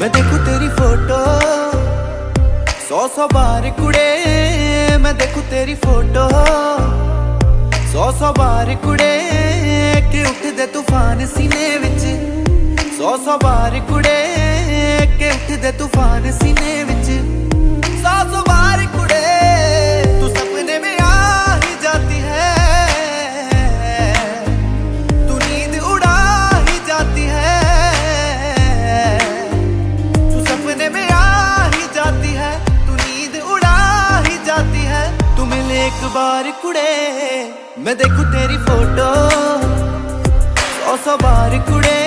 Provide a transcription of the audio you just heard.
मैं देखूं तेरी फोटो 100 बार कुड़े। मैं देखूं तेरी फोटो 100 बार कुड़े कि उठदे तूफान सीने विच। 100 बार कुड़े कि उठदे तूफान सीने विच। 100 बार कुड़े तू सपने में आ ही जाती है, तू नींद उड़ा ही जाती है, तू सपने में आ ही जाती है, तू नींद उड़ा ही जाती है। तू मिले एक बार कुड़े, मैं देखूं तेरी फोटो 100 बार कुड़े।